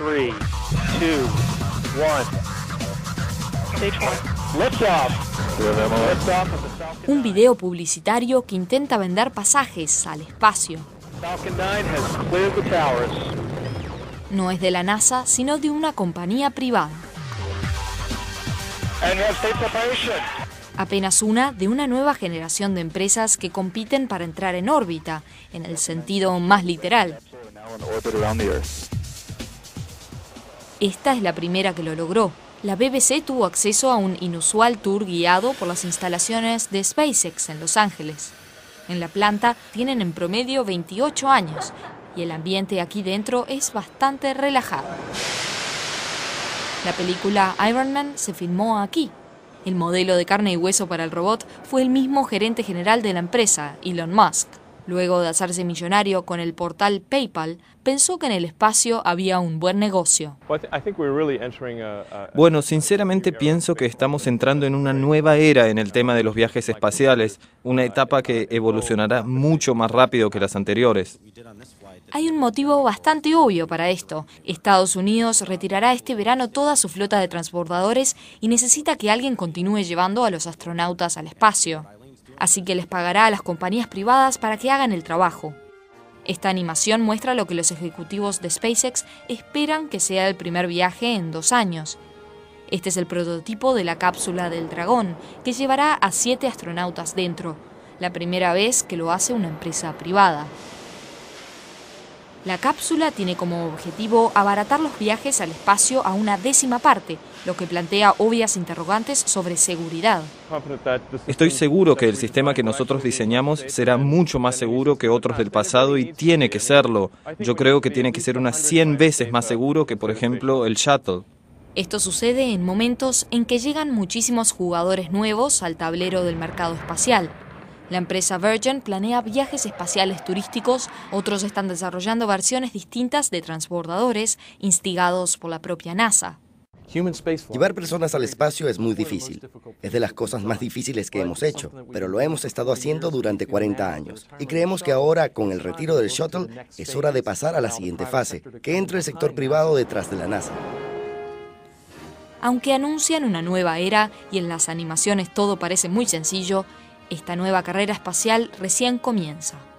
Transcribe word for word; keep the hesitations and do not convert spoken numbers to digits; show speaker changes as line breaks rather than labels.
tres, dos, uno. Stage one. Lift off. Lift off of the Falcon
Un video publicitario que intenta vender pasajes al espacio.
Falcon nine has cleared the towers.
No es de la NASA, sino de una compañía privada.
And we have state separation.
Apenas una de una nueva generación de empresas que compiten para entrar en órbita, en el sentido más literal.
Now in orbit around the Earth.
Esta es la primera que lo logró. La B B C tuvo acceso a un inusual tour guiado por las instalaciones de SpaceX en Los Ángeles. En la planta tienen en promedio veintiocho años y el ambiente aquí dentro es bastante relajado. La película Iron Man se filmó aquí. El modelo de carne y hueso para el robot fue el mismo gerente general de la empresa, Elon Musk. Luego de hacerse millonario con el portal PayPal, pensó que en el espacio había un buen negocio.
Bueno, sinceramente pienso que estamos entrando en una nueva era en el tema de los viajes espaciales, una etapa que evolucionará mucho más rápido que las anteriores.
Hay un motivo bastante obvio para esto. Estados Unidos retirará este verano toda su flota de transbordadores y necesita que alguien continúe llevando a los astronautas al espacio. Así que les pagará a las compañías privadas para que hagan el trabajo. Esta animación muestra lo que los ejecutivos de SpaceX esperan que sea el primer viaje en dos años. Este es el prototipo de la cápsula del Dragón, que llevará a siete astronautas dentro, la primera vez que lo hace una empresa privada. La cápsula tiene como objetivo abaratar los viajes al espacio a una décima parte, lo que plantea obvias interrogantes sobre seguridad.
Estoy seguro que el sistema que nosotros diseñamos será mucho más seguro que otros del pasado y tiene que serlo. Yo creo que tiene que ser unas cien veces más seguro que, por ejemplo, el Shuttle.
Esto sucede en momentos en que llegan muchísimos jugadores nuevos al tablero del mercado espacial. La empresa Virgin planea viajes espaciales turísticos, otros están desarrollando versiones distintas de transbordadores instigados por la propia NASA.
Llevar personas al espacio es muy difícil. Es de las cosas más difíciles que hemos hecho, pero lo hemos estado haciendo durante cuarenta años. Y creemos que ahora, con el retiro del Shuttle, es hora de pasar a la siguiente fase, que entre el sector privado detrás de la NASA.
Aunque anuncian una nueva era y en las animaciones todo parece muy sencillo, esta nueva carrera espacial recién comienza.